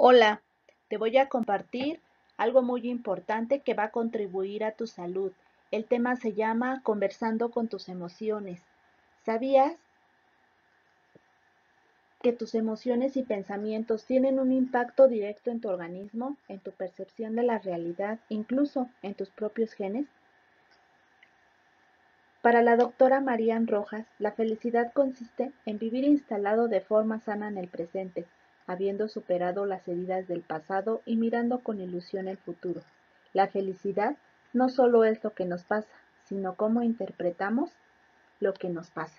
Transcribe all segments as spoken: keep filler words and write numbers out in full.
Hola, te voy a compartir algo muy importante que va a contribuir a tu salud. El tema se llama Conversando con tus emociones. ¿Sabías que tus emociones y pensamientos tienen un impacto directo en tu organismo, en tu percepción de la realidad, incluso en tus propios genes? Para la doctora Marían Rojas, la felicidad consiste en vivir instalado de forma sana en el presente, habiendo superado las heridas del pasado y mirando con ilusión el futuro. La felicidad no solo es lo que nos pasa, sino cómo interpretamos lo que nos pasa.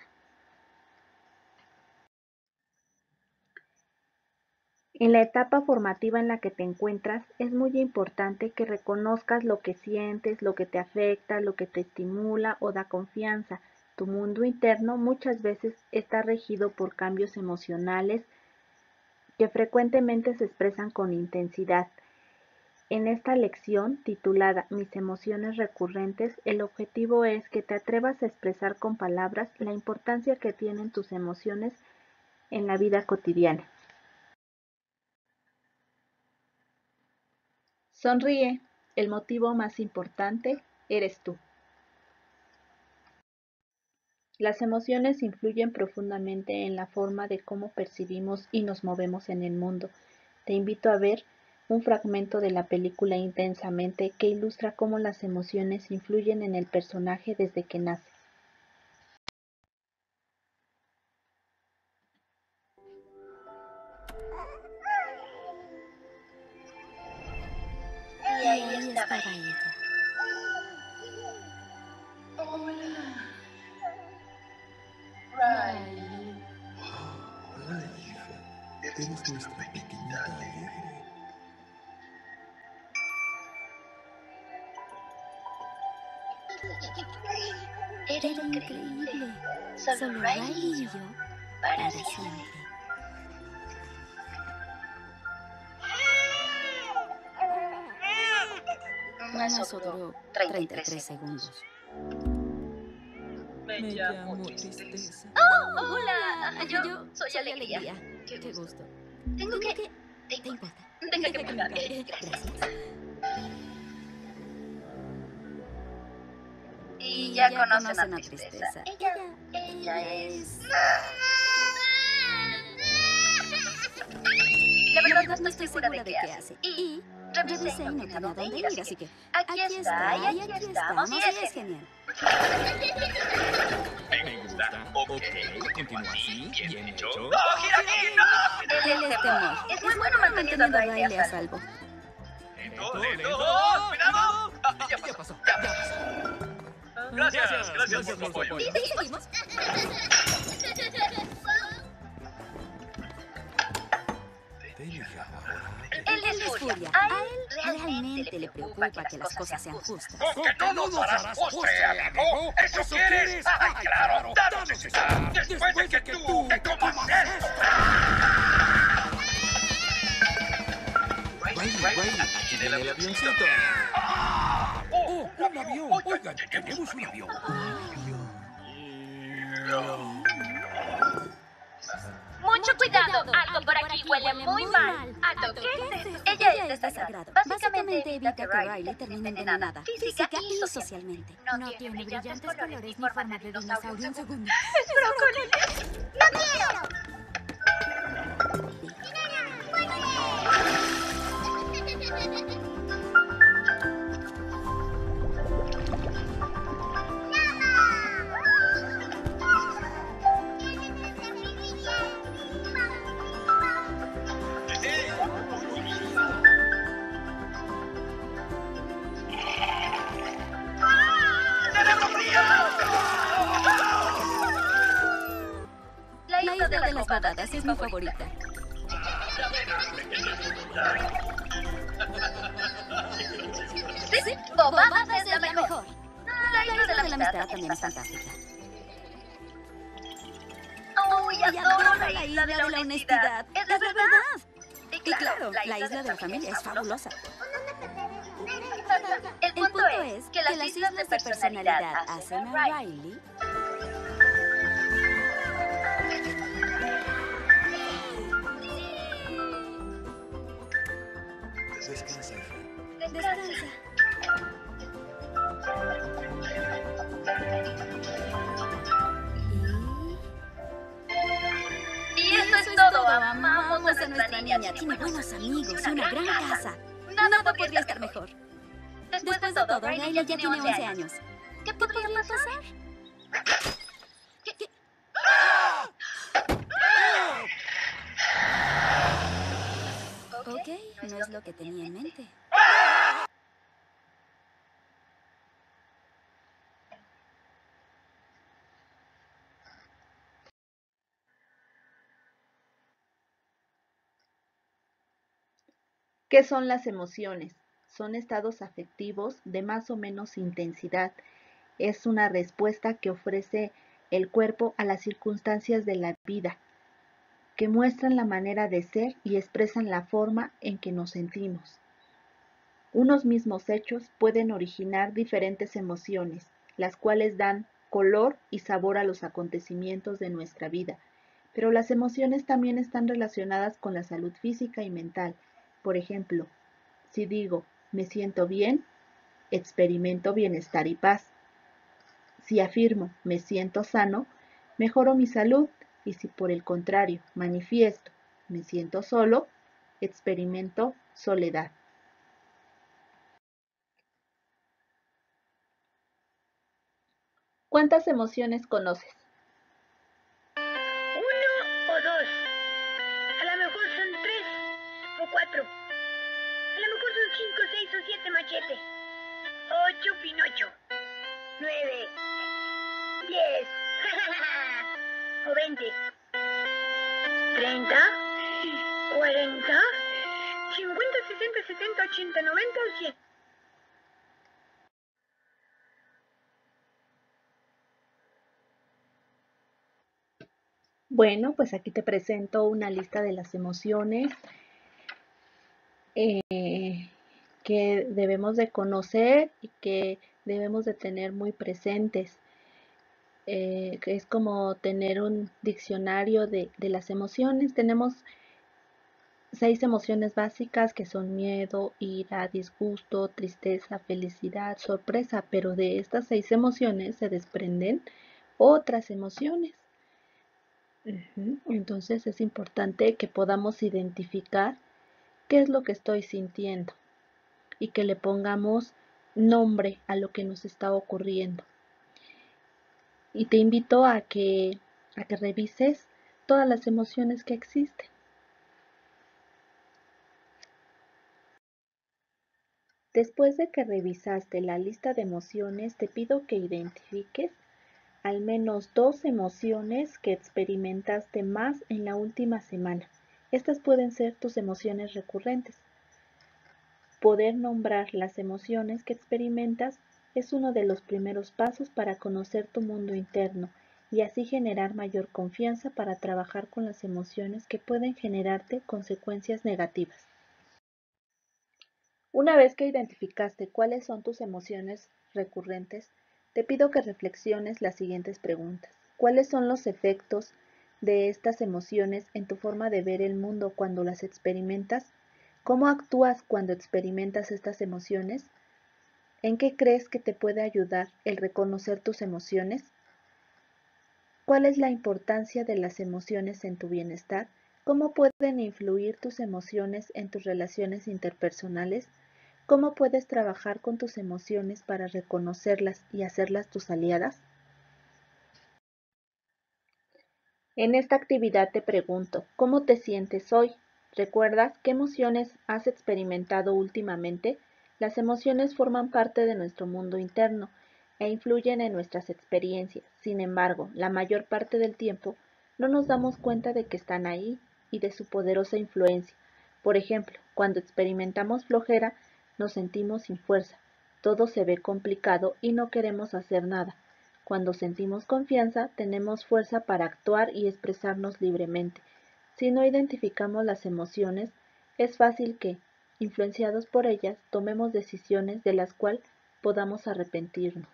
En la etapa formativa en la que te encuentras, es muy importante que reconozcas lo que sientes, lo que te afecta, lo que te estimula o da confianza. Tu mundo interno muchas veces está regido por cambios emocionales que frecuentemente se expresan con intensidad. En esta lección, titulada Mis emociones recurrentes, el objetivo es que te atrevas a expresar con palabras la importancia que tienen tus emociones en la vida cotidiana. Sonríe, el motivo más importante eres tú. Las emociones influyen profundamente en la forma de cómo percibimos y nos movemos en el mundo. Te invito a ver un fragmento de la película Intensamente que ilustra cómo las emociones influyen en el personaje desde que nace. Y ahí estaba ella. Hola, Riley. Hola, hija. Eres nuestra pequeñita alegre. Era increíble. Solo Riley y yo para siempre. Eso duró treinta y tres segundos. Me llamo Tristeza. Oh, hola. Yo soy Alegría. Qué gusto. Tengo que... ¿Te importa? Deja que me cambie. Gracias. Y ya conocen a Tristeza. Ella... Ella es... La verdad no estoy segura de qué hace. Y revisé y no tiene a dónde ir, así que... Aquí está, y aquí estamos, y es genial. Me gusta. Ok, continúa así. Bien hecho. ¡No, gira aquí, no! Él es temor. Es muy bueno manteniendo a Riley a salvo. Lento, lento. ¡Cuidado! Ah, ya pasó, ya pasó. Gracias, gracias por su apoyo. ¿Y si seguimos? Ven, hija, ahora. Él es furia. A él realmente le preocupa que las cosas sean justas. ¿Que no nos harás postre, amigo? ¿Eso quieres? ¡Ay, claro! ¡Danos ese sal! Después de que tú te comas esto. Riley, Riley, aquí viene el avioncito. ¡Oh, un avión! Oigan, tenemos un avión. Mucho cuidado, algo por aquí huele muy mal. Alto, ¿qué es? Ella es desagrado. Básicamente evita que Riley termine envenenada, física y socialmente. No tiene brillantes colores ni forma de dinosaurio. Un segundo. ¡Es brócoli! ¡No quiero! La isla de las badadas es mi favorita. Sí, bobadas es la mejor. La isla de la amistad también es fantástica. ¡Uy, adoro la isla de la honestidad! ¡Es la verdad! Y claro, la isla de la familia es fabulosa. El punto es que las islas de personalidad hacen a Riley... amamos a nuestra niña. Tiene buenos amigos y una gran casa. Nada podría estar mejor. Después de todo, Riley ya tiene once años. ¿Qué podría pasar? ¿Qué- qué? Ok, no es lo que tenía en mente. ¿Qué son las emociones? Son estados afectivos de más o menos intensidad. Es una respuesta que ofrece el cuerpo a las circunstancias de la vida, que muestran la manera de ser y expresan la forma en que nos sentimos. Unos mismos hechos pueden originar diferentes emociones, las cuales dan color y sabor a los acontecimientos de nuestra vida. Pero las emociones también están relacionadas con la salud física y mental. Por ejemplo, si digo me siento bien, experimento bienestar y paz. Si afirmo me siento sano, mejoro mi salud, y si por el contrario manifiesto me siento solo, experimento soledad. ¿Cuántas emociones conoces? Uno o dos. A lo mejor son tres o cuatro. A lo mejor son cinco, seis o siete machete. Ocho Pinocho. Nueve. Diez. O veinte. Treinta. Cuarenta. Cincuenta, sesenta, setenta, ochenta, noventa o cien. Bueno, pues aquí te presento una lista de las emociones eh, que debemos de conocer y que debemos de tener muy presentes. Eh, que es como tener un diccionario de, de las emociones. Tenemos seis emociones básicas que son miedo, ira, disgusto, tristeza, felicidad, sorpresa, pero de estas seis emociones se desprenden otras emociones. Ujú. Entonces es importante que podamos identificar qué es lo que estoy sintiendo y que le pongamos nombre a lo que nos está ocurriendo. Y te invito a que, a que revises todas las emociones que existen. Después de que revisaste la lista de emociones, te pido que identifiques al menos dos emociones que experimentaste más en la última semana. Estas pueden ser tus emociones recurrentes. Poder nombrar las emociones que experimentas es uno de los primeros pasos para conocer tu mundo interno y así generar mayor confianza para trabajar con las emociones que pueden generarte consecuencias negativas. Una vez que identificaste cuáles son tus emociones recurrentes, te pido que reflexiones las siguientes preguntas. ¿Cuáles son los efectos de estas emociones en tu forma de ver el mundo cuando las experimentas? ¿Cómo actúas cuando experimentas estas emociones? ¿En qué crees que te puede ayudar el reconocer tus emociones? ¿Cuál es la importancia de las emociones en tu bienestar? ¿Cómo pueden influir tus emociones en tus relaciones interpersonales? ¿Cómo puedes trabajar con tus emociones para reconocerlas y hacerlas tus aliadas? En esta actividad te pregunto, ¿cómo te sientes hoy? ¿Recuerdas qué emociones has experimentado últimamente? Las emociones forman parte de nuestro mundo interno e influyen en nuestras experiencias. Sin embargo, la mayor parte del tiempo no nos damos cuenta de que están ahí y de su poderosa influencia. Por ejemplo, cuando experimentamos flojera, nos sentimos sin fuerza, todo se ve complicado y no queremos hacer nada. Cuando sentimos confianza, tenemos fuerza para actuar y expresarnos libremente. Si no identificamos las emociones, es fácil que, influenciados por ellas, tomemos decisiones de las cuales podamos arrepentirnos.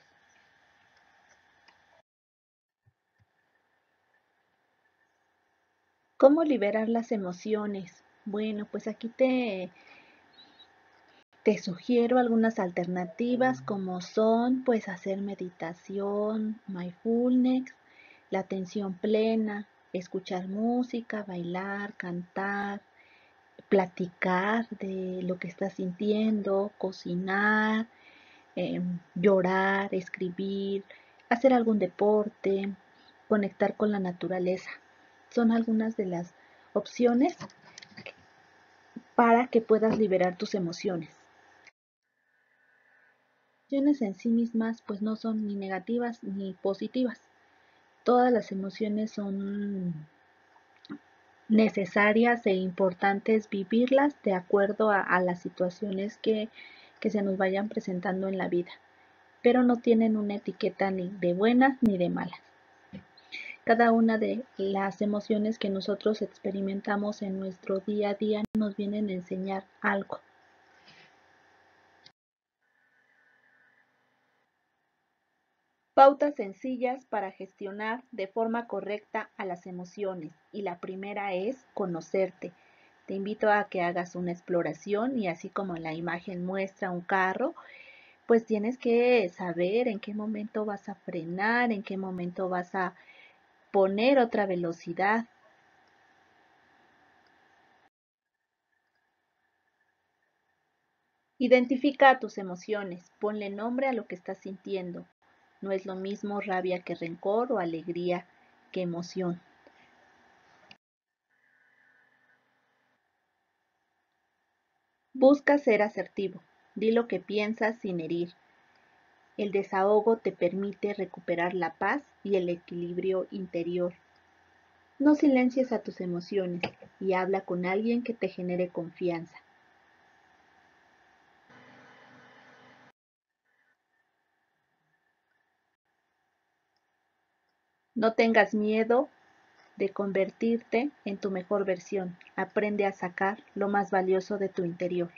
¿Cómo liberar las emociones? Bueno, pues aquí te, te sugiero algunas alternativas como son pues hacer meditación, mindfulness, la atención plena, escuchar música, bailar, cantar, platicar de lo que estás sintiendo, cocinar, eh, llorar, escribir, hacer algún deporte, conectar con la naturaleza. Son algunas de las opciones para que puedas liberar tus emociones. Las emociones en sí mismas pues no son ni negativas ni positivas. Todas las emociones son necesarias e importantes vivirlas de acuerdo a, a las situaciones que, que se nos vayan presentando en la vida, pero no tienen una etiqueta ni de buenas ni de malas. Cada una de las emociones que nosotros experimentamos en nuestro día a día nos vienen a enseñar algo. Pautas sencillas para gestionar de forma correcta a las emociones. Y la primera es conocerte. Te invito a que hagas una exploración y así como la imagen muestra un carro, pues tienes que saber en qué momento vas a frenar, en qué momento vas a poner otra velocidad. Identifica tus emociones, ponle nombre a lo que estás sintiendo. No es lo mismo rabia que rencor o alegría que emoción. Busca ser asertivo, di lo que piensas sin herir. El desahogo te permite recuperar la paz y el equilibrio interior. No silencies a tus emociones y habla con alguien que te genere confianza. No tengas miedo de convertirte en tu mejor versión. Aprende a sacar lo más valioso de tu interior.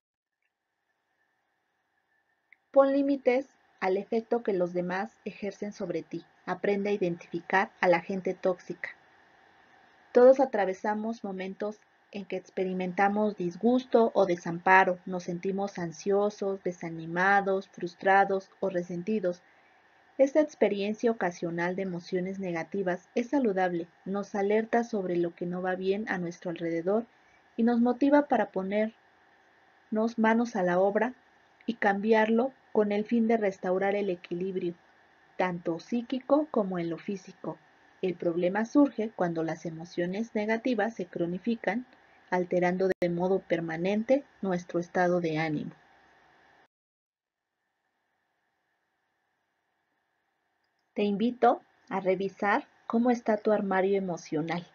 Pon límites al efecto que los demás ejercen sobre ti. Aprende a identificar a la gente tóxica. Todos atravesamos momentos en que experimentamos disgusto o desamparo, nos sentimos ansiosos, desanimados, frustrados o resentidos. Esta experiencia ocasional de emociones negativas es saludable, nos alerta sobre lo que no va bien a nuestro alrededor y nos motiva para ponernos manos a la obra y cambiarlo con el fin de restaurar el equilibrio, tanto psíquico como en lo físico. El problema surge cuando las emociones negativas se cronifican, alterando de modo permanente nuestro estado de ánimo. Te invito a revisar cómo está tu armario emocional.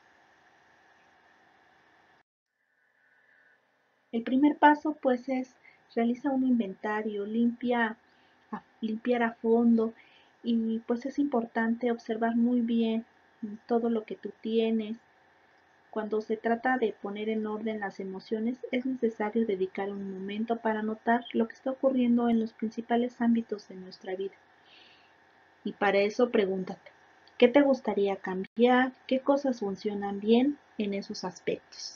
El primer paso pues es realiza un inventario, limpia, a, limpiar a fondo y pues es importante observar muy bien todo lo que tú tienes. Cuando se trata de poner en orden las emociones es necesario dedicar un momento para notar lo que está ocurriendo en los principales ámbitos de nuestra vida. Y para eso pregúntate, ¿qué te gustaría cambiar? ¿Qué cosas funcionan bien en esos aspectos?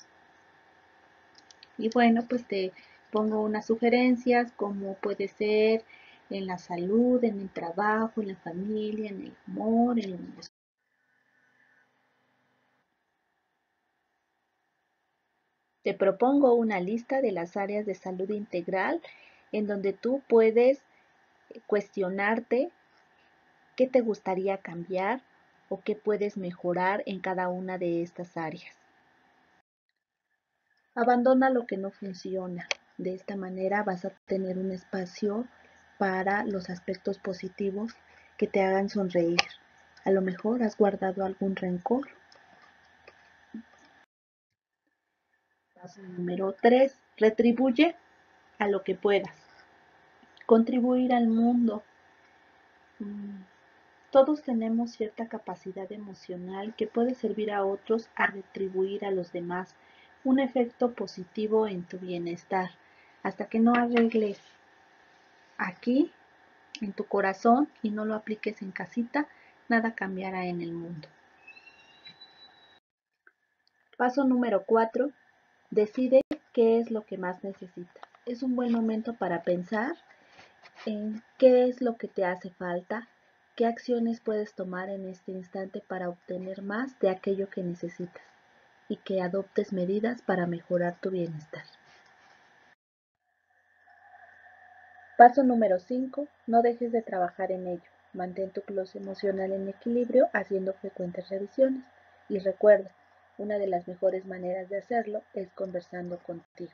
Y bueno, pues te pongo unas sugerencias como puede ser en la salud, en el trabajo, en la familia, en el amor, en la universidad. Te propongo una lista de las áreas de salud integral en donde tú puedes cuestionarte qué te gustaría cambiar o qué puedes mejorar en cada una de estas áreas. Abandona lo que no funciona. De esta manera vas a tener un espacio para los aspectos positivos que te hagan sonreír. A lo mejor has guardado algún rencor. Paso número tres. Retribuye a lo que puedas. Contribuir al mundo. Todos tenemos cierta capacidad emocional que puede servir a otros a retribuir a los demás un efecto positivo en tu bienestar. Hasta que no arregles aquí, en tu corazón, y no lo apliques en casita, nada cambiará en el mundo. Paso número cuatro. Decide qué es lo que más necesitas. Es un buen momento para pensar en qué es lo que te hace falta, ¿Qué acciones puedes tomar en este instante para obtener más de aquello que necesitas? Y que adoptes medidas para mejorar tu bienestar. Paso número cinco. No dejes de trabajar en ello. Mantén tu closet emocional en equilibrio haciendo frecuentes revisiones. Y recuerda, una de las mejores maneras de hacerlo es conversando contigo.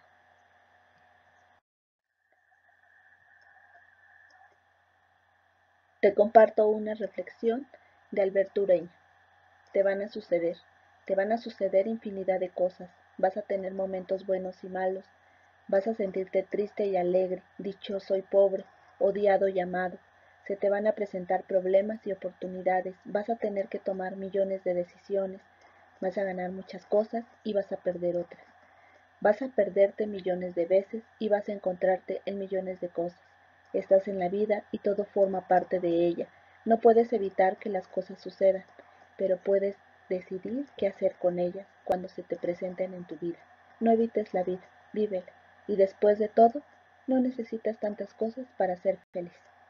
Te comparto una reflexión de Alberto Ureña. Te van a suceder, te van a suceder infinidad de cosas. Vas a tener momentos buenos y malos. Vas a sentirte triste y alegre, dichoso y pobre, odiado y amado. Se te van a presentar problemas y oportunidades. Vas a tener que tomar millones de decisiones. Vas a ganar muchas cosas y vas a perder otras. Vas a perderte millones de veces y vas a encontrarte en millones de cosas. Estás en la vida y todo forma parte de ella. No puedes evitar que las cosas sucedan, pero puedes decidir qué hacer con ellas cuando se te presenten en tu vida. No evites la vida, vívela. Y después de todo, no necesitas tantas cosas para ser feliz.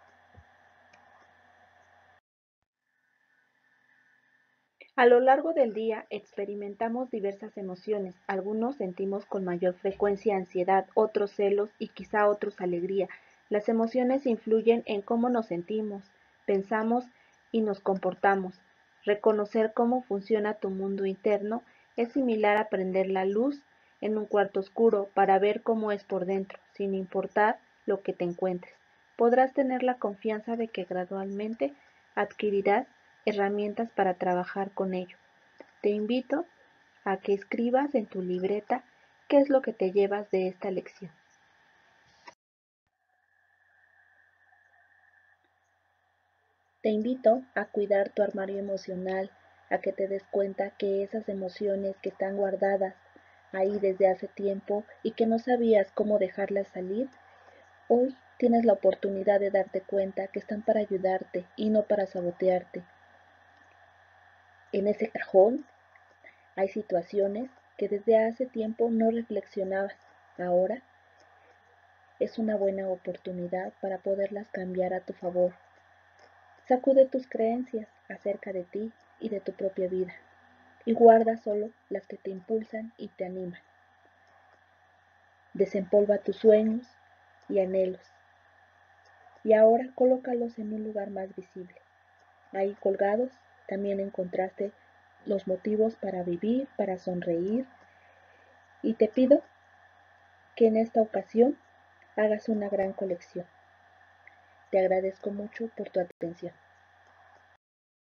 A lo largo del día experimentamos diversas emociones. Algunos sentimos con mayor frecuencia ansiedad, otros celos y quizá otros alegría. Las emociones influyen en cómo nos sentimos, pensamos y nos comportamos. Reconocer cómo funciona tu mundo interno es similar a prender la luz en un cuarto oscuro para ver cómo es por dentro, sin importar lo que te encuentres. Podrás tener la confianza de que gradualmente adquirirás herramientas para trabajar con ello. Te invito a que escribas en tu libreta qué es lo que te llevas de esta lección. Te invito a cuidar tu armario emocional, a que te des cuenta que esas emociones que están guardadas ahí desde hace tiempo y que no sabías cómo dejarlas salir, hoy tienes la oportunidad de darte cuenta que están para ayudarte y no para sabotearte. En ese cajón hay situaciones que desde hace tiempo no reflexionabas. Ahora es una buena oportunidad para poderlas cambiar a tu favor. Sacude tus creencias acerca de ti y de tu propia vida y guarda solo las que te impulsan y te animan. Desempolva tus sueños y anhelos y ahora colócalos en un lugar más visible. Ahí colgados también encontraste los motivos para vivir, para sonreír, y te pido que en esta ocasión hagas una gran colección. Te agradezco mucho por tu atención.